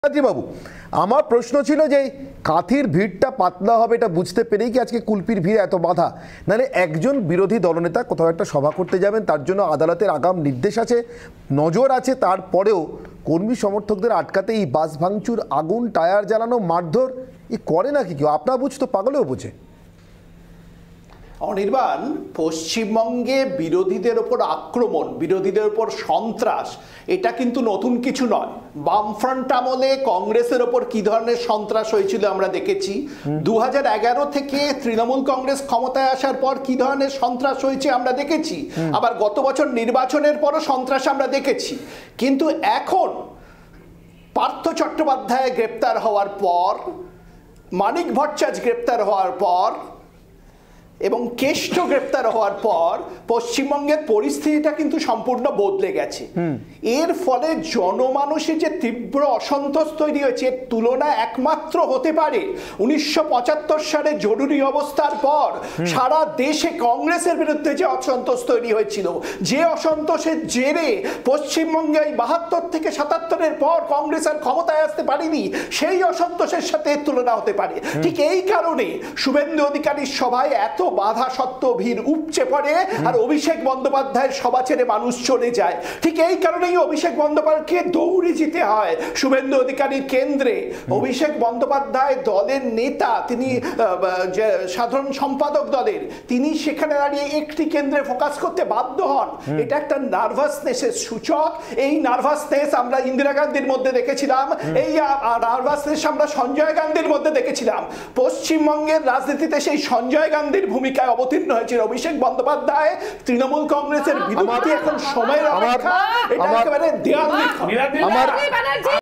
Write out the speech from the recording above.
বাবু, আমার প্রশ্ন ছিল যে কাঁথির ভিড়টা পাতলা হবে এটা বুঝতে পেরেই কি আজকে কুলপির ভিড়ে এত বাধা? নাহলে একজন বিরোধী দলনেতা কোথাও একটা সভা করতে যাবেন, তার জন্য আদালতের আগাম নির্দেশ আছে, নজর আছে, তারপরেও কর্মী সমর্থকদের আটকাতে এই বাস ভাঙচুর, আগুন, টায়ার জ্বালানো, মারধর করে নাকি কেউ? আপনার বুঝ তো পাগলেও বোঝে। অনির্বাণ, পশ্চিমবঙ্গে বিরোধীদের ওপর আক্রমণ, বিরোধীদের ওপর সন্ত্রাস, এটা কিন্তু নতুন কিছু নয়। বামফ্রন্ট আমলে কংগ্রেসের ওপর কি ধরনের সন্ত্রাস হয়েছিল আমরা দেখেছি। 2011 থেকে তৃণমূল কংগ্রেস ক্ষমতায় আসার পর কি ধরনের সন্ত্রাস হয়েছে আমরা দেখেছি। আবার গত বছর নির্বাচনের পরও সন্ত্রাস আমরা দেখেছি। কিন্তু এখন পার্থ চট্টোপাধ্যায় গ্রেপ্তার হওয়ার পর, মানিক ভট্টাচার্য গ্রেপ্তার হওয়ার পর এবং কেষ্ট গ্রেপ্তার হওয়ার পর পশ্চিমবঙ্গের পরিস্থিতিটা কিন্তু সম্পূর্ণ বদলে গেছে। এর ফলে জনমানসে যে তীব্র অসন্তোষ তৈরি হয়েছে, এর তুলনা একমাত্র হতে পারে 1975 সালে জরুরি অবস্থার পর সারা দেশে কংগ্রেসের বিরুদ্ধে যে অসন্তোষ তৈরি হয়েছিল, যে অসন্তোষের জেরে পশ্চিমবঙ্গে 72 থেকে 77-এর পর কংগ্রেস আর ক্ষমতায় আসতে পারেনি, সেই অসন্তোষের সাথে তুলনা হতে পারে। ঠিক এই কারণে শুভেন্দু অধিকারীর সভায় এত বাধা সত্ত্বেও ভিড় উপচে পড়ে আর অভিষেক বন্দ্যোপাধ্যায়ের সভা ছেড়ে মানুষ চলে যায়। ঠিক এই কারণেই অভিষেক বন্দ্যোপাধ্যায়কে দৌড়ে যেতে হয় শুভেন্দু অধিকারীর কেন্দ্রে। অভিষেক বন্দ্যোপাধ্যায় দলের নেতা, তিনি সাধারণ সম্পাদক দলের, তিনি সেখানে দাঁড়িয়ে একটি কেন্দ্রে ফোকাস করতে বাধ্য হন। এটা একটা নার্ভাসনেসের সূচক। এই নার্ভাসনেস আমরা ইন্দিরা গান্ধীর মধ্যে দেখেছিলাম, এই নার্ভাসনেস আমরা সঞ্জয় গান্ধীর মধ্যে দেখেছিলাম। পশ্চিমবঙ্গের রাজনীতিতে সেই সঞ্জয় গান্ধীর ভূমিকায় অবতীর্ণ হয়েছিল অভিষেক বন্দ্যোপাধ্যায়। তৃণমূল কংগ্রেসের বিরুদ্ধে এখন সময়ের অপেক্ষা, এটা একেবারে দেয়াল লিখন।